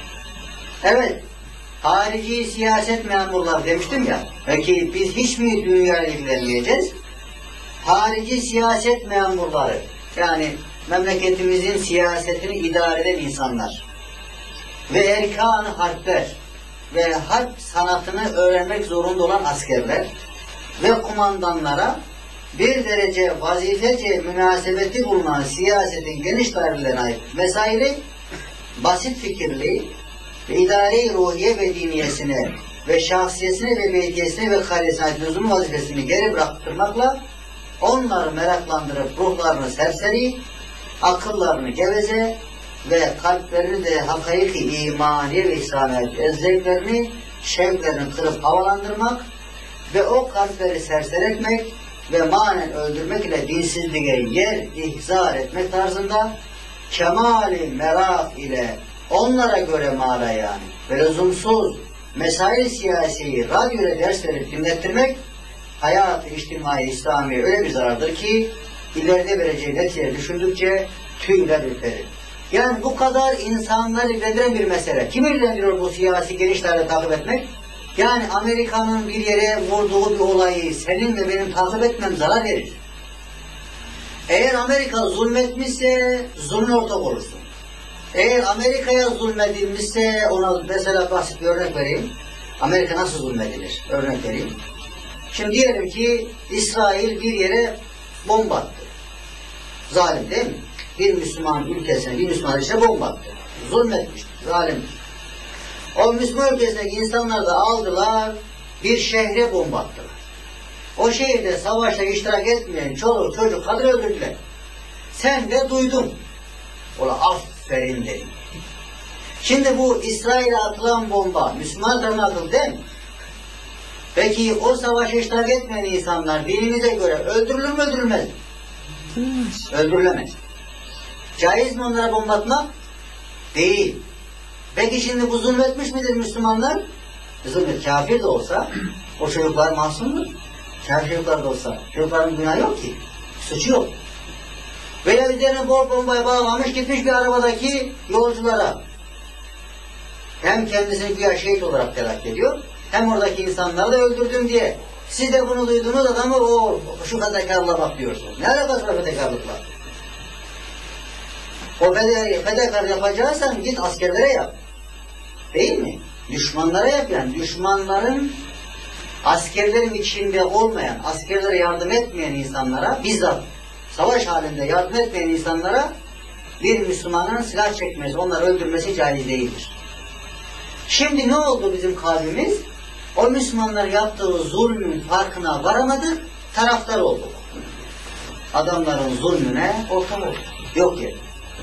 Evet, harici siyaset memurlar demiştim ya, peki biz hiç mi dünyayla ilgilenmeyeceğiz? Harici siyaset memurları, yani memleketimizin siyasetini idare eden insanlar ve erkan-ı harpler ve harp sanatını öğrenmek zorunda olan askerler ve kumandanlara bir derece vazifece münasebeti bulunan siyasetin geniş dairelerine ait mesaili, basit fikirli ve idare-i ruhiye ve diniyesine ve şahsiyesine ve beytiyesine ve karesine ait lüzum vazifesini geri bıraktırmakla onları meraklandırıp ruhlarını serseri, akıllarını geveze ve kalplerini de hakaik-i imaniye ve İslamiyet zevklerini, şevklerini kırıp havalandırmak ve o kalpleri serseretmek ve manen öldürmek ile dinsizliğe yer ihzar etmek tarzında kemali merak ile onlara göre mağara yani ve lüzumsuz mesail siyasiyi radyoda ders verip dinlettirmek hayat-ı içtimai İslami'ye öyle bir zarardır ki ileride vereceği neticeyi düşündükçe tüyler ürperir. Yani bu kadar insanları ilgilendiren bir mesele. Kim ilgilendiriyor bu siyasi genişlerle takip etmek? Yani Amerika'nın bir yere vurduğu bir olayı senin ve benim takip etmem zarar verir. Eğer Amerika zulmetmişse zulmün ortak olursun. Eğer Amerika'ya zulmedilmişse ona mesela basit bir örnek vereyim. Amerika nasıl zulmedilir? Örnek vereyim. Şimdi diyelim ki İsrail bir yere bomba attı. Zalim değil mi? Bir Müslüman ülkesine, bir Müslüman ülkesine bomba attı. Zulmetmiştir, zalimdir. O Müslüman ülkesindeki insanlar da aldılar, bir şehre bomba attılar. O şehirde savaşta iştirak etmeyen çoluk çocuk kadın öldürdüler. Sen de duydun. Ola aferin dedim. Şimdi bu İsrail'e atılan bomba Müslüman tarafına atıldı değil mi? Peki o savaşa iştirak etmeyen insanlar dinimize göre öldürülür mü öldürülmez mi? Öldürülemez. Caiz mi onlara bomba atmak? Değil. Peki şimdi bu zulmetmiş midir Müslümanlar? Zulmet kafir de olsa o çocuklar masumdur. Kafir çocuklar da olsa çocukların günahı yok ki. Suçu yok. Böyle üzerine bol bombayı bağlamış gitmiş bir arabadaki yolculara. Hem kendisini güya şehit olarak telakki ediyor, hem oradaki insanları da öldürdüm diye. Siz de bunu duydunuz adamı o şu fedakarlığa bak diyorsunuz. Ne alakası var fedakarlıkla? O fedakar yapacaksan git askerlere yap. Değil mi? Düşmanlara yap yani. Düşmanların askerlerin içinde olmayan, askerlere yardım etmeyen insanlara, bizzat savaş halinde yardım etmeyen insanlara bir Müslümanın silah çekmesi, onları öldürmesi caiz değildir. Şimdi ne oldu bizim kalbimiz? O Müslümanlar yaptığı zulmün farkına varamadık, taraftar olduk. Adamların zulmüne ortam olduk. Yok ya.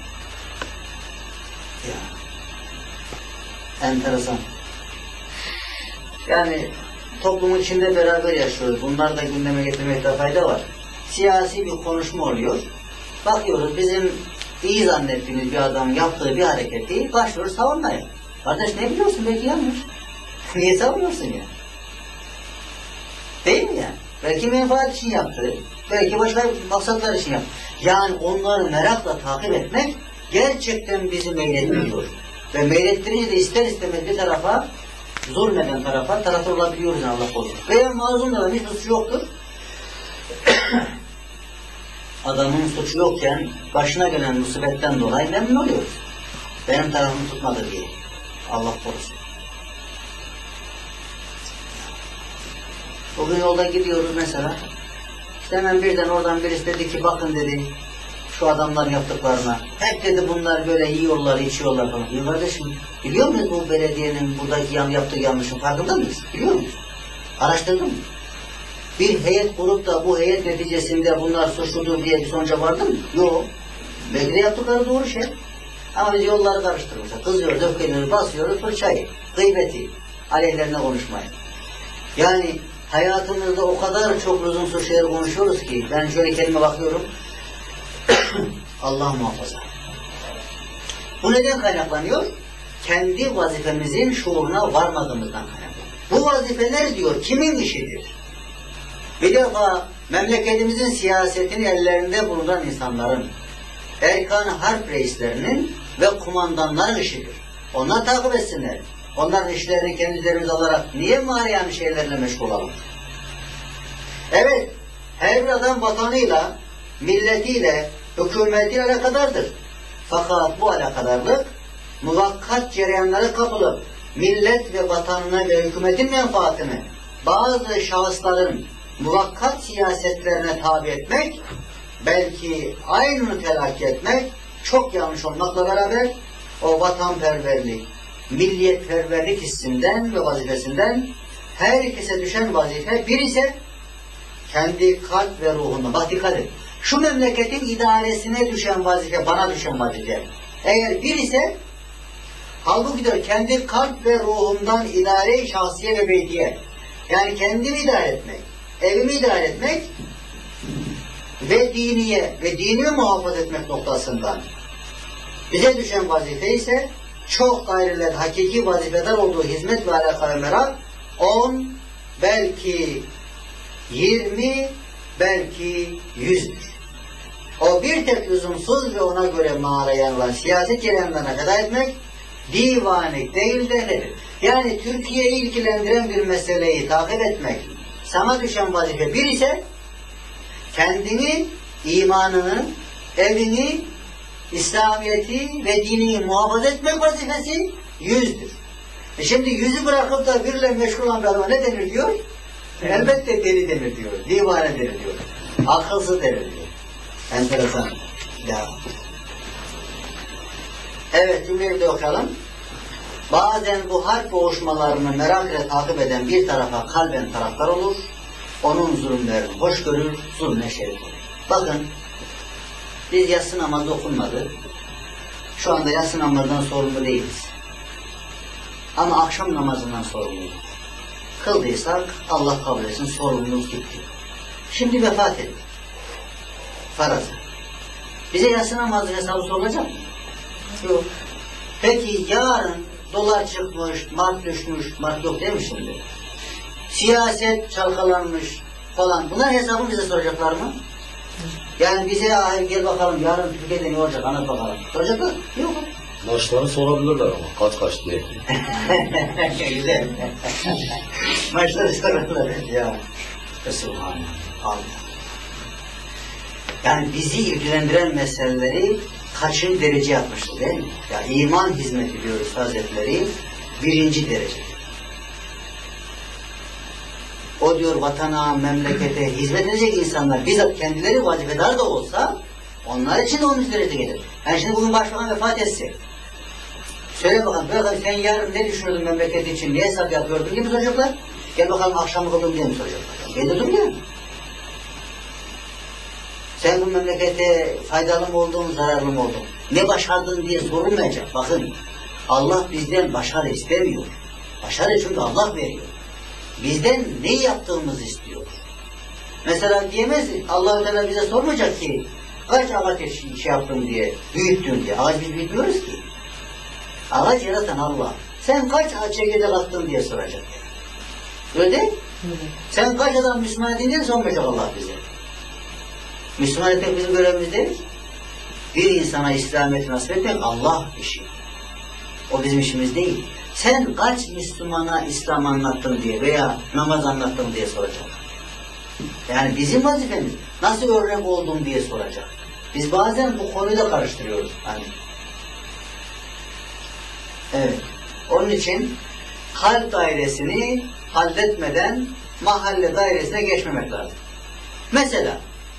Enteresan. Yani toplumun içinde beraber yaşıyoruz. Bunları da gündeme getirmekte fayda var. Siyasi bir konuşma oluyor. Bakıyoruz bizim iyi zannettiğimiz bir adam yaptığı bir hareketi başlıyoruz savunmaya. Kardeş ne biliyorsun belki yanlış. Niye savunuyorsun ya? Değil mi yani? Belki menfaat için yaptı. Belki başka maksatlar için yaptı. Yani onları merakla takip etmek gerçekten bizi meylettiriyor. Ve meylettirince de ister istemez bir tarafa, zulmeden tarafa taraftar olabiliyoruz yani Allah korusun. Veya mazlum da hiç suçu yoktur. Adamın suçu yokken başına gelen musibetten dolayı memnun oluyoruz. Benim tarafımı tutmadı diye. Allah korusun. Bugün yolda gidiyoruz mesela. İşte hemen birden oradan birisi dedi ki bakın dedi şu adamların yaptıklarına. Hep dedi bunlar böyle yiyorlar, içiyorlar falan. Ya kardeşim biliyor muyuz bu belediyenin buradaki yaptığı yanlışın farkında mıyız? Biliyor muyuz? Araştırdın mı? Bir heyet kurup da bu heyet neticesinde bunlar suçludur diye bir sonuca vardı mı? Yok. Belki de yaptıkları doğru şey. Ama biz yolları karıştırmışlar. Kızıyoruz, öfkeleniyoruz, basıyoruz, fırçayı, gıybeti, aleyhlerine konuşmayı. Yani hayatımızda o kadar çok lüzumsuz şeyler konuşuyoruz ki ben şöyle kendime bakıyorum. Allah muhafaza. Bu neden kaynaklanıyor? Kendi vazifemizin şuuruna varmadığımızdan kaynaklanıyor. Bu vazifeler diyor kimin işidir? Bir defa memleketimizin siyasetini ellerinde bulunan insanların, erkan harp reislerinin ve kumandanların işidir. Onlar takip etsinler. Onların işlerini kendi üzerimize alarak niye mariyan şeylerle meşgul olalım? Evet, her bir adam vatanıyla, milletiyle, hükümetiyle alakadardır. Fakat bu alakadarlık muvakkat cereyanlara kapılıp millet ve vatanına ve hükümetin menfaatini bazı şahısların muvakkat siyasetlerine tabi etmek, belki aynı telakki etmek çok yanlış olmakla beraber o vatanperverlik, milliyetperverlik hissinden ve vazifesinden herkese düşen vazife bir ise kendi kalp ve ruhundan. Bak dikkat et. Şu memleketin idaresine düşen vazife, bana düşen vazife. Eğer bir ise halbuki de kendi kalp ve ruhumdan idare-i şahsiye ve beytiye. Yani kendimi idare etmek, evimi idare etmek ve diniye ve dinimi muhafaza etmek noktasından bize düşen vazife ise çok daireler hakiki vazifedar olduğu hizmet ve alakalı merak 10, belki 20, belki 100'dür. O bir tek lüzumsuz ve ona göre mağaraya olan siyaset cereyanlarına feda etmek divanik değil de nedir? Yani Türkiye'yi ilgilendiren bir meseleyi takip etmek sana düşen vazife bir ise kendini, imanını, evini, İslamiyeti ve dini muhafaza etmek vazifesi 100'dür. Şimdi 100'ü bırakıp da birle meşgul olan bir adama ne denir diyor? Elbette deli denir diyor, divane denir diyor, akılsız denir diyor. Enteresan. Ya. Evet, cümleyi de okuyalım. Bazen bu harp boğuşmalarını merak ile takip eden bir tarafa kalben taraftar olur, onun zulümlerini hoş görür, zulmüne şerik olur. Bakın, biz yatsı namazı okunmadı. Şu anda yatsı namazından sorumlu değiliz. Ama akşam namazından sorumluyuz. Kıldıysak Allah kabul etsin, sorumluluğumuz gitti. Şimdi vefat ettik. Farazı. Bize yatsı namazı hesabı sorulacak mı? Yok. Peki yarın dolar çıkmış, mark düşmüş, mark yok değil mi şimdi? Siyaset çalkalanmış falan. Bunlar hesabını bize soracaklar mı? Yani bize hayır gel bakalım yarın Türkiye'de ne olacak anlat bakalım. Soracaklar? Yok.
Maçları sorabilirler ama kaç diye.
Güzel. Maçları sorarlar. Ya. Resulullah. Allah. Yani bizi ilgilendiren meseleleri kaçıncı derece yapmıştı değil mi? Ya iman hizmeti diyoruz Hazretleri 1. derece. O diyor vatana, memlekete hizmet edecek insanlar bizzat kendileri vazifedar da olsa onlar için de 10. derece gelir. Yani şimdi bugün başbakan vefat etse Söyle bakalım, sen yarın ne düşünüyordun memleket için, niye hesap yapıyordun diye mi soracaklar? Gel bakalım akşam kıldım diye mi soracaklar? Ben de durmuyor. Sen bu memlekete faydalı mı oldun, zararlı mı oldun? Ne başardın diye sorulmayacak. Bakın, Allah bizden başarı istemiyor. Başarı çünkü Allah veriyor. Bizden ne yaptığımızı istiyor. Mesela diyemez, Allah-u Teala bize sormayacak ki, kaç ağaç şey yaptın diye, büyüttün diye. Ağaç biz büyütmüyoruz ki. Ağaç yaratan Allah. Sen kaç çekirdek attın diye soracak. Öyle değil? Sen kaç adam Müslüman edin diye sormayacak Allah bize. Müslüman etmek bizim görevimiz değil. Bir insana İslamiyet'i nasip etmek Allah işi. O bizim işimiz değil. Sen kaç Müslümana İslam anlattın diye veya namaz anlattın diye soracak. Yani bizim vazifemiz nasıl örnek oldun diye soracak. Biz bazen bu konuyu da karıştırıyoruz. Hani. Evet. Onun için kalp dairesini halletmeden mahalle dairesine geçmemek lazım. Mesela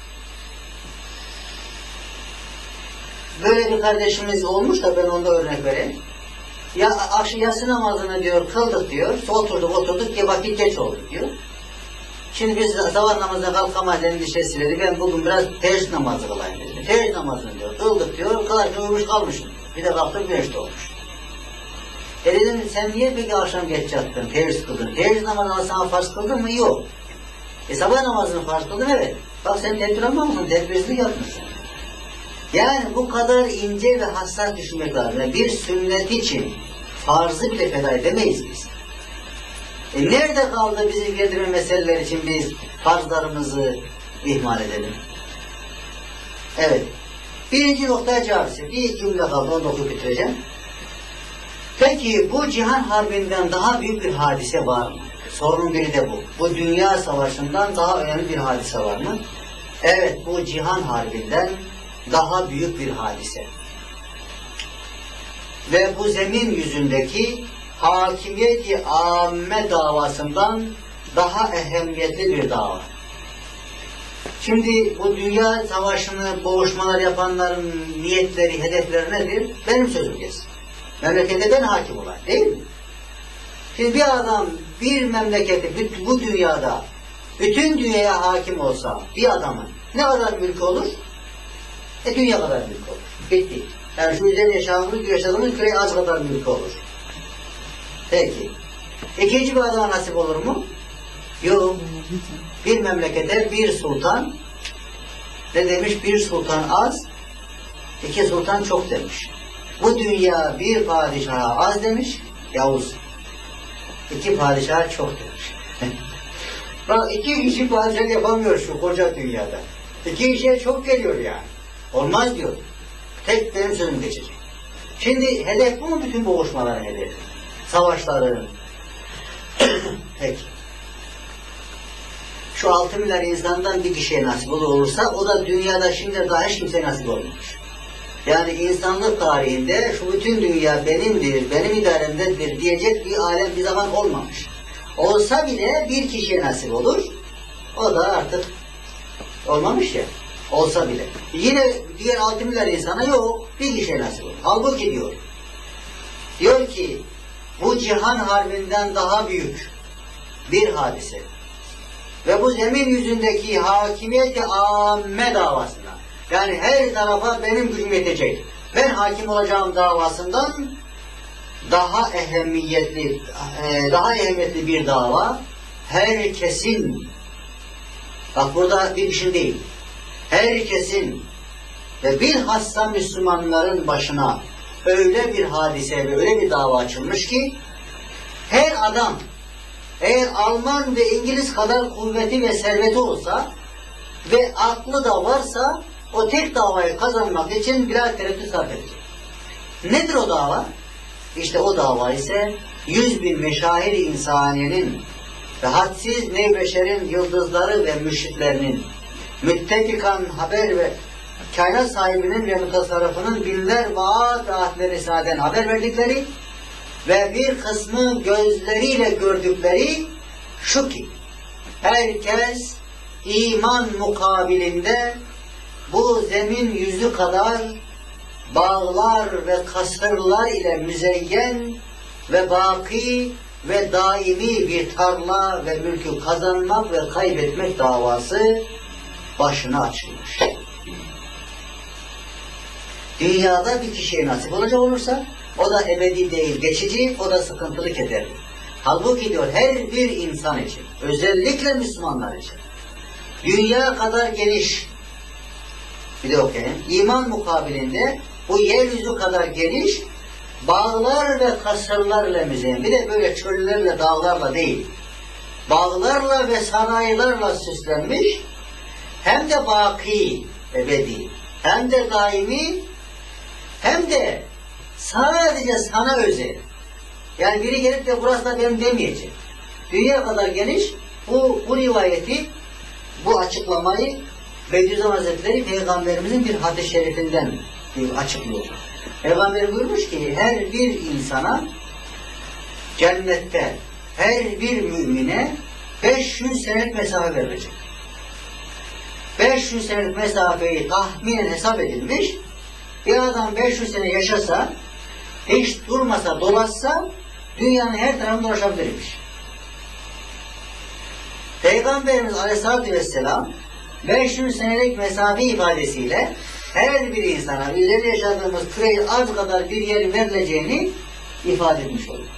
böyle bir kardeşimiz olmuş da ben onda örnek vereyim. Yatsı namazını diyor kıldık diyor. Oturduk ki vakit geç oldu diyor. Şimdi biz sabah namazına kalkamayız endişesiyle. Ben bugün biraz teheccüd namazı kılayım dedim. Teheccüd namazını diyor kıldık diyor. Kılarken uyumuş kalmışım. Bir de baktım güneş doğmuş. Dedim sen niye peki akşam geç yattın? Teheccüd kıldın. Teheccüd namazını sana farz kıldın mı? Yok. Sabah namazını farz kıldın evet. Bak sen tedbir almamışsın. Tedbirsizlik yapmışsın. Yani bu kadar ince ve hassas düşünmek lazım. Yani bir sünnet için farzı bile feda edemeyiz biz. Nerede kaldı bizi ilgilendiren meseleler için biz farzlarımızı ihmal edelim? Evet. Birinci noktaya cevap. Bir cümle kaldı, onu okuyup bitireceğim. Peki bu cihan harbinden daha büyük bir hadise var mı? Sorunun biri de bu. Bu dünya savaşından daha önemli bir hadise var mı? Evet, bu cihan harbinden daha büyük bir hadise. Ve bu zemin yüzündeki hakimiyeti âmme davasından daha ehemmiyetli bir dava. Şimdi bu dünya savaşını, boğuşmalar yapanların niyetleri, hedefleri nedir? Benim sözüm kesin. Memlekete ben hakim olan, değil mi? Şimdi bir adam bir memleketi bu dünyada bütün dünyaya hakim olsa bir adamın ne kadar mülkü olur? Dünya kadar mülkü olur. Bitti. Yani şu üzerinde yaşadığımız küre az kadar mülkü olur. Peki. İkinci bir adama nasip olur mu? Yok. Bir memlekete bir sultan ne demiş? Bir sultan az, iki sultan çok demiş. Bu dünya bir padişaha az demiş, Yavuz. İki padişaha çok demiş. Bak iki kişi padişah yapamıyor şu koca dünyada. İki kişiye çok geliyor yani. Olmaz diyor. Tek benim sözüm geçecek. Şimdi hedef bu mu bütün boğuşmaların hedefi? Savaşların. Peki. Şu 6 milyar insandan bir kişiye nasip olursa o da dünyada şimdi daha hiç kimseye nasip olmamış. Yani insanlık tarihinde şu bütün dünya benimdir, benim idaremdedir diyecek bir alem bir zaman olmamış. Olsa bile bir kişiye nasip olur. O da artık olmamış ya. Olsa bile. Yine diğer 6 milyar insana yok. Bir kişiye nasip olur. Halbuki diyor ki bu cihan harbinden daha büyük bir hadise. Ve bu zemin yüzündeki hakimiyeti âmme davasına. Yani her tarafa benim gücüm yetecek. Ben hakim olacağım davasından daha ehemmiyetli bir dava. Herkesin, bak burada bir kişinin değil, herkesin ve bilhassa Müslümanların başına öyle bir hadise ve öyle bir dava açılmış ki her adam eğer Alman ve İngiliz kadar kuvveti ve serveti olsa ve aklı da varsa o tek davayı kazanmak için birer tereddüt sarf edecek. Nedir o dava? İşte o dava ise 100.000 meşahir-i insaniyenin ve hadsiz nevbeşerin yıldızları ve müşriklerinin müttefikan haber ve kainat sahibinin ve mutasarrıfının binler vaat ve ahd-i risaleden haber verdikleri ve bir kısmı gözleriyle gördükleri şu ki herkes iman mukabilinde bu zemin yüzü kadar bağlar ve kasırlar ile müzeyyen ve baki ve daimi bir tarla ve mülkü kazanmak ve kaybetmek davası başına açılmış. Dünyada bir kişiye nasip olacak olursa, o da ebedi değil, geçici, o da sıkıntılı, kederli. Halbuki diyor, her bir insan için, özellikle Müslümanlar için, dünya kadar geniş, bir de okuyayım, iman mukabilinde bu yeryüzü kadar geniş, bağlar ve kasırlarla müzeyyen, bir de böyle çöllerle, dağlarla değil, bağlarla ve saraylarla süslenmiş, hem de baki, ebedi, hem de daimi, hem de sadece sana özel. Yani biri gelip de burası da benim demeyecek. Dünya kadar geniş, bu rivayeti, bu açıklamayı Bediüzzaman Hazretleri Peygamberimizin bir hadis-i şerifinden açıklıyor. Peygamber buyurmuş ki her bir insana cennette her bir mümine 500 senelik mesafe verilecek. 500 senelik mesafeyi tahminen hesap edilmiş. Bir adam 500 sene yaşasa, hiç durmasa, dolaşsa dünyanın her tarafını dolaşabilirmiş. Peygamberimiz Aleyhisselatü Vesselam 500 senelik mesafe ifadesiyle her bir insana üzerinde yaşadığımız küreyi az kadar bir yer verileceğini ifade etmiş oluyor.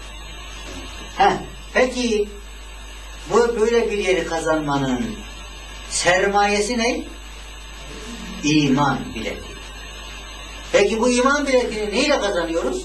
Peki bu böyle bir yeri kazanmanın sermayesi ne? İman bileti. Peki bu iman biletini neyle kazanıyoruz?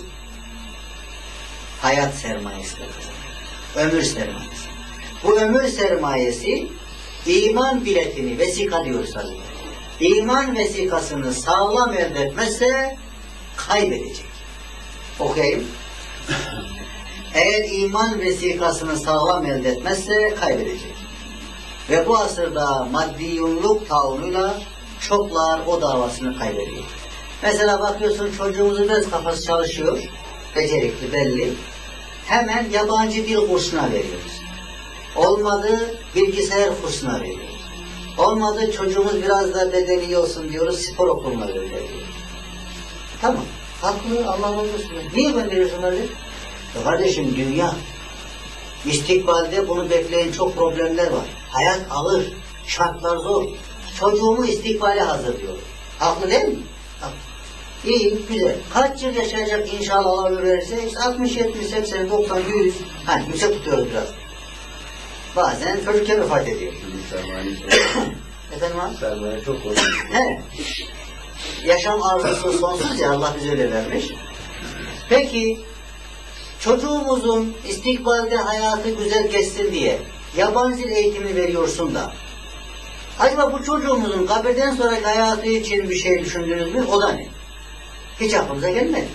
Hayat sermayesi kazanıyoruz. Ömür sermayesi. Bu ömür sermayesi iman biletini, vesika diyoruz tabii. İman vesikasını sağlam elde etmezse kaybedecek. Okuyayım. Eğer iman vesikasını sağlam elde etmezse kaybedecek. Ve bu asırda maddiyunluk taunuyla çoklar o davasını kaybediyor. Mesela bakıyorsun çocuğumuzun biraz kafası çalışıyor, becerikli, belli. Hemen yabancı dil kursuna veriyoruz. Olmadı bilgisayar kursuna veriyoruz. Olmadı çocuğumuz biraz da bedeni iyi olsun diyoruz, spor okuluna gönderiyoruz. Tamam, haklı, Allah razı olsun. Niye gönderiyorsun öyle? Kardeşim dünya, istikbalde bunu bekleyen çok problemler var. Hayat ağır, şartlar zor. Çocuğumu istikbale hazırlıyor. Haklı değil mi? Haklı. İyi, güzel. Kaç yıl yaşayacak inşallah Allah ömür verirse? 60, 70, 80, 90, 100. Yüksek tutuyoruz biraz. Bazen çocukken vefat ediyor. Efendim abi?
Sermaye çok oldu.
Yaşam arzusu sonsuz ya, Allah bize öyle vermiş. Peki, çocuğumuzun istikbalde hayatı güzel geçsin diye yabancı dil eğitimi veriyorsun da acaba bu çocuğumuzun kabirden sonraki hayatı için bir şey düşündünüz mü? O da ne? Hiç aklımıza gelmedi.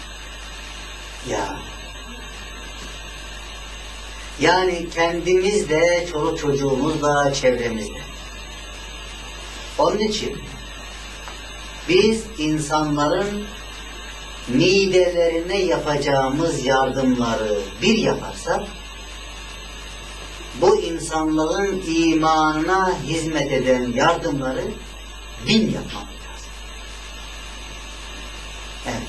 Yani kendimizde, çoluk çocuğumuzla, çevremizde. Onun için biz insanların midelerine yapacağımız yardımları bir yaparsak, bu insanların imanına hizmet eden yardımları 1000 yapmamız lazım. Evet.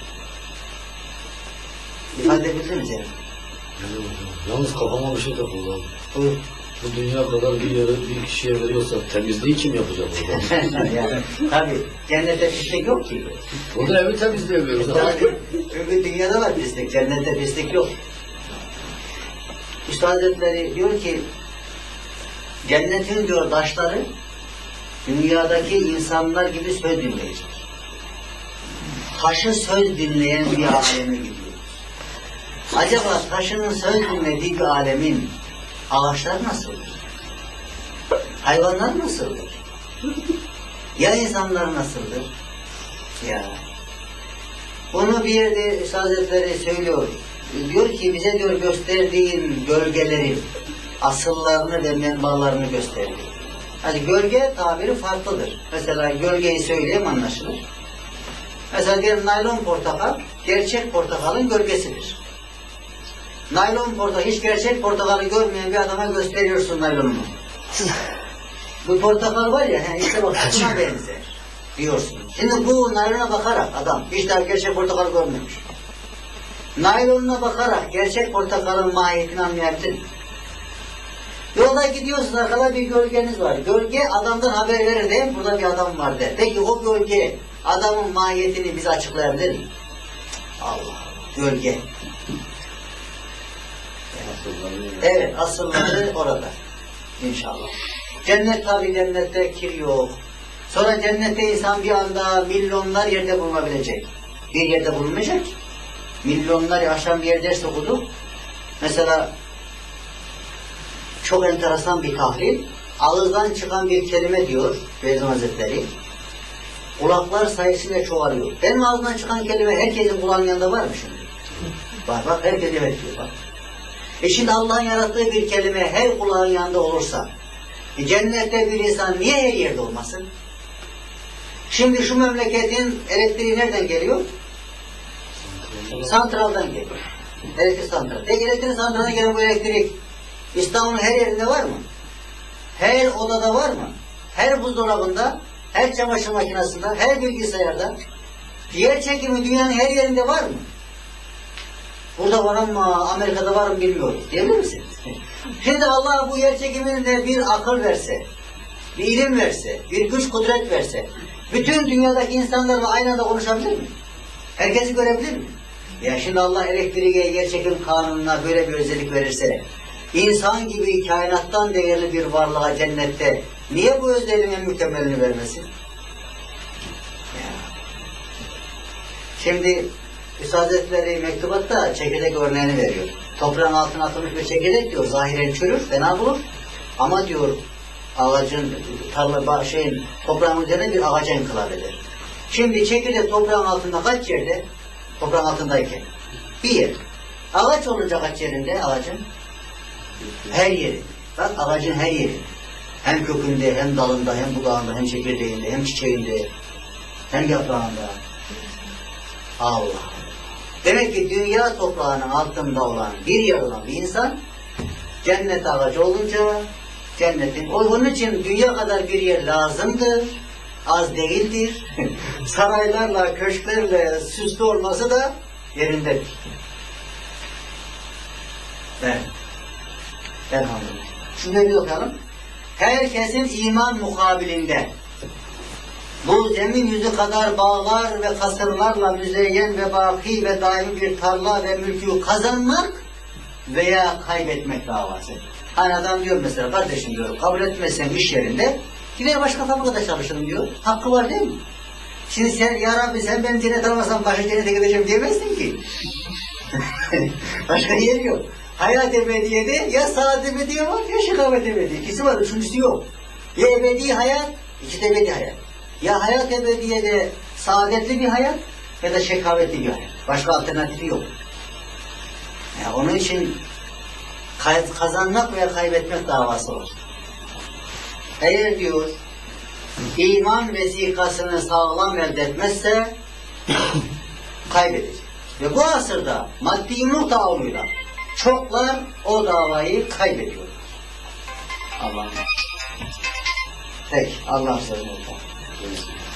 İfade edildiniz yani.
Yalnız kafama bir şey takıldı abi.
Buyur.
Bu dünya kadar bir yere, bir kişiye veriyorsa temizliği kim yapacak orada?
Yani, tabii, cennette pislik yok ki.
Burada evi temizleyemiyoruz abi.
Çünkü dünyada var pislik, cennette pislik yok. Üstad Hazretleri diyor ki, cennetin diyor taşları, dünyadaki insanlar gibi söz dinleyecek. Taşı söz dinleyen bir aleme gidiyor. Acaba taşının söz dinlediği bir alemin ağaçlar nasıldır? Hayvanlar nasıldır? Ya insanlar nasıldır? Ya. Bunu bir yerde Üstad Hazretleri söylüyor. Diyor ki bize diyor gösterdiğin gölgelerin asıllarını ve menbalarını gösteriyor. Yani gölge tabiri farklıdır. Mesela gölgeyi söyleyeyim anlaşılır. Mesela bir naylon portakal gerçek portakalın gölgesidir. Naylon portakal, hiç gerçek portakalı görmeyen bir adama gösteriyorsun naylonunu. Bu portakal var ya, işte bak buna benzer. diyorsun. Şimdi bu naylona bakarak adam hiç daha gerçek portakal görmemiş. Naylonuna bakarak gerçek portakalın mahiyetini anlayabilir mi? Yolda gidiyorsunuz, arkada bir gölgeniz var. Gölge adamdan haber verir değil mi? Burada bir adam var der. Peki o gölge adamın mahiyetini bize açıklayabilir mi? Allah, gölge. Evet, asılları orada. İnşallah. Cennet tabi, cennette kir yok. Sonra cennette insan bir anda milyonlar yerde bulunabilecek. Bir yerde bulunmayacak. Milyonlar yaşayan bir yer ders okuduk. Mesela çok enteresan bir tahlil. Ağızdan çıkan bir kelime diyor Beyazıt Hazretleri. Kulaklar sayısıyla çoğalıyor. Benim ağzımdan çıkan kelime herkesin kulağının yanında var mı şimdi? Var, bak herkes evet diyor bak. Şimdi Allah'ın yarattığı bir kelime her kulağın yanında olursa cennette bir insan niye her yerde olmasın? Şimdi şu memleketin elektriği nereden geliyor? Santraldan geliyor. Elektrik santralı. Peki elektrik santralına gelen bu elektrik İstanbul'un her yerinde var mı? Her odada var mı? Her buzdolabında, her çamaşır makinesinde, her bilgisayarda. Yer çekimi dünyanın her yerinde var mı? Burada var ama Amerika'da var mı bilmiyoruz. Diyebilir misiniz? Şimdi Allah bu yer çekiminde bir akıl verse, bir ilim verse, bir güç kudret verse, bütün dünyadaki insanlarla aynı anda konuşabilir mi? Herkesi görebilir mi? Ya şimdi Allah elektriğe, yer çekim kanununa böyle bir özellik verirse, insan gibi kainattan değerli bir varlığa cennette niye bu özelliğin en mükemmelini vermesin? Ya. Şimdi Üstad Hazretleri mektubatta çekirdek örneğini veriyor. Toprağın altına atılmış bir çekirdek diyor, zahiren çürür, fena bulur. Ama diyor, ağacın, toprağın üzerine bir ağaca inkılap eder. Şimdi çekirdek toprağın altında kaç yerde? Toprağın altındayken. Bir yer. Ağaç olunca kaç yerinde ağacın? Her yeri. Bak ağacın her yeri. Hem kökünde, hem dalında, hem budağında, hem çekirdeğinde, hem çiçeğinde, hem yaprağında. Allah. Demek ki dünya toprağının altında olan bir yer olan bir insan cennet ağacı olunca cennetin, onun için dünya kadar bir yer lazımdır. Az değildir. Saraylarla, köşklerle süslü olması da yerindedir. Evet. Elhamdülillah. Şunu bir okuyalım. Herkesin iman mukabilinde bu zemin yüzü kadar bağlar ve kasırlarla müzeyyen ve baki ve daimi bir tarla ve mülkü kazanmak veya kaybetmek davası. Hani adam diyor mesela, kardeşim diyor, kabul etmezsen iş yerinde gider başka fabrikada çalışırım diyor. Hakkı var değil mi? Şimdi sen, ya Rabbi sen beni cennet almasan başka cennete gideceğim diyemezsin ki. Başka yer yok. Hayat ebediyede ya saadet ebediye var ya şekavet ebediye. İkisi var, üçüncüsü yok. Ya ebedi hayat, ikisi de ebedi hayat. Ya hayat ebediyede saadetli bir hayat ya da şekavetli bir hayat. Başka alternatifi yok. Yani onun için kazanmak veya kaybetmek davası var. Eğer diyor iman vesikasını sağlam elde etmezse kaybedecek. Ve bu asırda maddi imluk taavluyla çoklar o davayı kaybediyorlar. Allah'ım. Peki, Allah sözünü